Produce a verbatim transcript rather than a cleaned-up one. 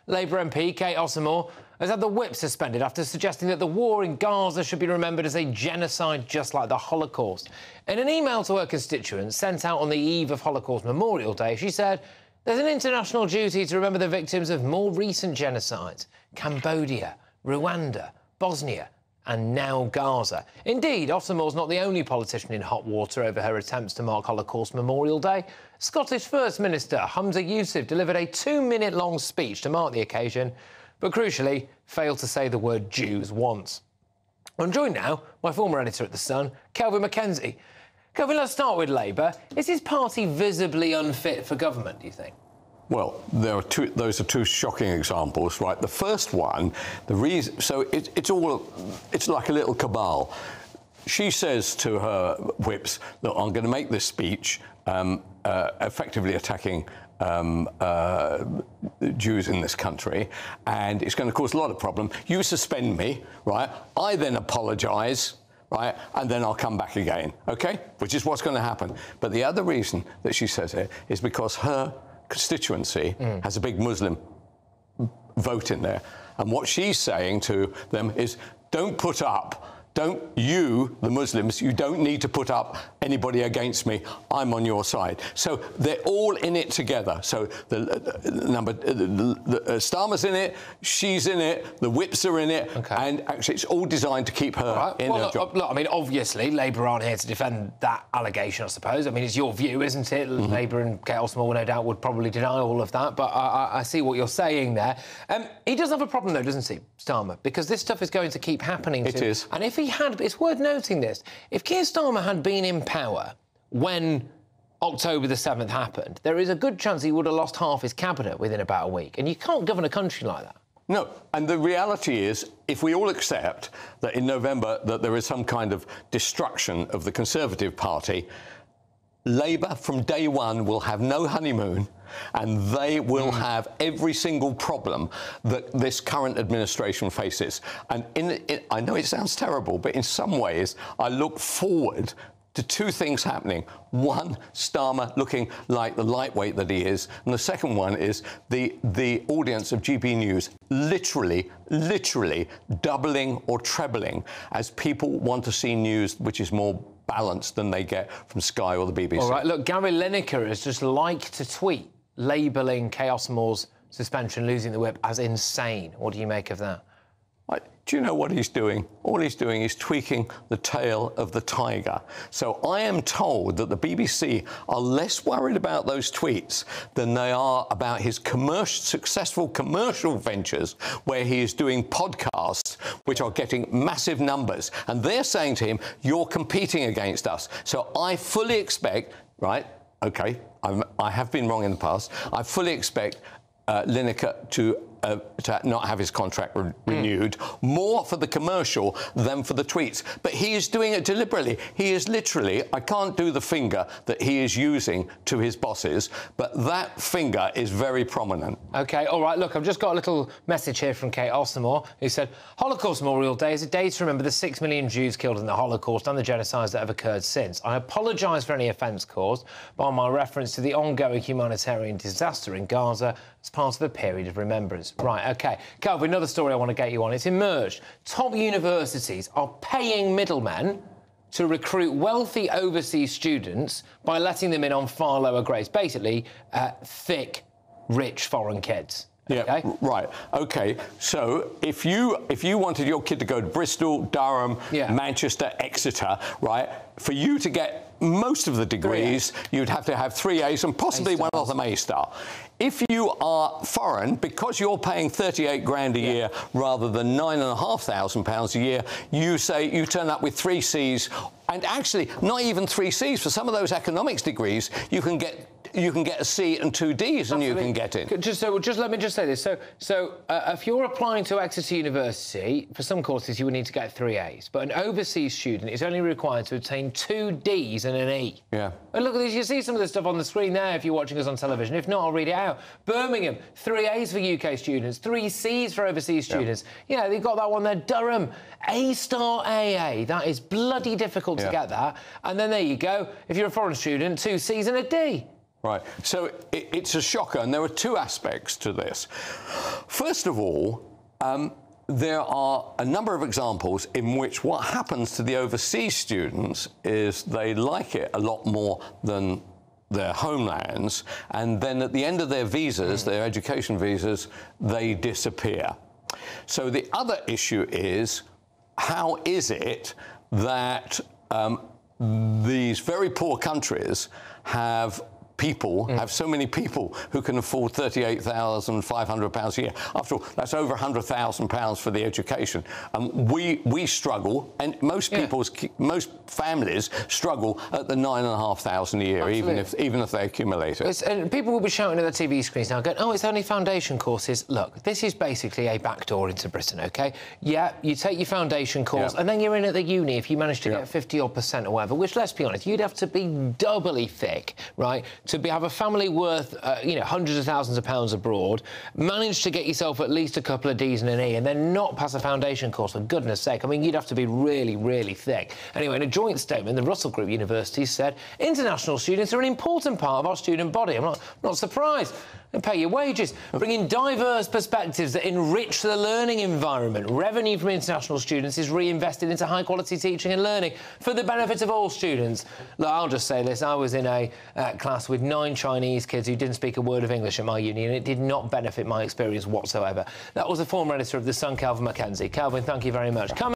Labour M P Kate Osamor has had the whip suspended after suggesting that the war in Gaza should be remembered as a genocide just like the Holocaust. In an email to her constituents sent out on the eve of Holocaust Memorial Day, she said, "There's an international duty to remember the victims of more recent genocides, Cambodia, Rwanda, Bosnia and now Gaza." Indeed, Osamor's not the only politician in hot water over her attempts to mark Holocaust Memorial Day. Scottish First Minister Humza Yousaf delivered a two-minute-long speech to mark the occasion, but crucially failed to say the word Jews once. I'm joined now by former editor at The Sun, Kelvin Mackenzie. Kelvin, let's start with Labour. Is his party visibly unfit for government, do you think? Well, there are two, those are two shocking examples, right? The first one, the reason, so it, it's all, it's like a little cabal. She says to her whips, look, I'm going to make this speech um, uh, effectively attacking um, uh, Jews in this country, and it's going to cause a lot of problem. You suspend me, right? I then apologise, right? And then I'll come back again, OK? Which is what's going to happen. But the other reason that she says it is because her constituency mm. has a big Muslim vote in there. And what she's saying to them is, don't put up, don't you, the Muslims, you don't need to put up anybody against me. I'm on your side. So they're all in it together. So the, the number, the, the, uh, Starmer's in it, she's in it, the whips are in it, okay. And actually it's all designed to keep her right. in well, her look, job. Look, I mean, obviously, Labour aren't here to defend that allegation, I suppose. I mean, it's your view, isn't it? Mm-hmm. Labour and Kate Osamor, no doubt, would probably deny all of that, but I, I, I see what you're saying there. Um, he does have a problem, though, doesn't he, Starmer? Because this stuff is going to keep happening to It him. is. And if he had, it's worth noting this, if Keir Starmer had been in power when October the seventh happened, there is a good chance he would have lost half his cabinet within about a week. And you can't govern a country like that. No, and the reality is, if we all accept that in November that there is some kind of destruction of the Conservative Party, Labour from day one will have no honeymoon, and they will mm. have every single problem that this current administration faces. And in, in, I know it sounds terrible, but in some ways I look forward to two things happening. One, Starmer looking like the lightweight that he is, and the second one is the the audience of G B News literally, literally doubling or trebling as people want to see news which is more balanced than they get from Sky or the B B C. All right, look, Gary Lineker has just liked to tweet labelling Kate Osamor's suspension, losing the whip, as insane. What do you make of that? I, do you know what he's doing? All he's doing is tweaking the tail of the tiger. So I am told that the B B C are less worried about those tweets than they are about his commercial, successful commercial ventures where he is doing podcasts which are getting massive numbers. And they're saying to him, you're competing against us. So I fully expect, right, OK, I'm, I have been wrong in the past, I fully expect uh, Lineker to Uh, to not have his contract re renewed, mm. more for the commercial than for the tweets. But he is doing it deliberately. He is literally, I can't do the finger that he is using to his bosses, but that finger is very prominent. OK, all right, look, I've just got a little message here from Kate Osamor, who said, Holocaust Memorial Day is a day to remember the six million Jews killed in the Holocaust and the genocides that have occurred since. I apologise for any offence caused by my reference to the ongoing humanitarian disaster in Gaza as part of a period of remembrance. Right, OK. Kelvin, another story I want to get you on. It's emerged. Top universities are paying middlemen to recruit wealthy overseas students by letting them in on far lower grades. Basically, uh, thick, rich foreign kids. Yeah, okay? Right. OK, so if you if you wanted your kid to go to Bristol, Durham, yeah. Manchester, Exeter, right, for you to get most of the degrees, you'd have to have three A's and possibly one of them A star. If you are foreign, because you're paying thirty-eight grand a yeah. year rather than nine and a half thousand pounds a year, you say you turn up with three C's, and actually not even three C's. For some of those economics degrees, you can get you can get a C and two D's, and Absolutely. you can get in. Just so, just let me just say this. So, so uh, if you're applying to Exeter University for some courses, you would need to get three A's, but an overseas student is only required to obtain two D's and an E. Yeah. And look at this. You see some of the stuff on the screen there if you're watching us on television. If not, I'll read it out. Birmingham, three A's for U K students, three C's for overseas students. Yeah, yeah they've got that one there. Durham, A star A A. That is bloody difficult yeah. to get that. And then there you go. If you're a foreign student, two C's and a D. Right. So it, it's a shocker, and there are two aspects to this. First of all, um, there are a number of examples in which what happens to the overseas students is they like it a lot more than their homelands, and then at the end of their visas, their education visas, they disappear. So the other issue is, how is it that um, these very poor countries have people, mm. have so many people who can afford thirty-eight thousand five hundred pounds a year. After all, that's over one hundred thousand pounds for the education. Um, we we struggle, and most yeah. people's, most families struggle at the nine and a half thousand a year, Absolutely. even if even if they accumulate it. It's, and people will be shouting at the T V screens now, going, "Oh, it's only foundation courses." Look, this is basically a backdoor into Britain. OK, yeah, you take your foundation course, yeah. and then you're in at the uni if you manage to yeah. get fifty odd percent or whatever. Which, let's be honest, you'd have to be doubly thick, right, to be, have a family worth, uh, you know, hundreds of thousands of pounds abroad, manage to get yourself at least a couple of D's and an E, and then not pass a foundation course, for goodness sake. I mean, you'd have to be really, really thick. Anyway, in a joint statement, the Russell Group universities said international students are an important part of our student body. I'm not, not surprised. They pay your wages, bring in diverse perspectives that enrich the learning environment. Revenue from international students is reinvested into high-quality teaching and learning for the benefit of all students. Look, I'll just say this. I was in a uh, class with nine Chinese kids who didn't speak a word of English at my uni, and it did not benefit my experience whatsoever. That was the former editor of The Sun, Calvin Mackenzie. Calvin, thank you very much. Come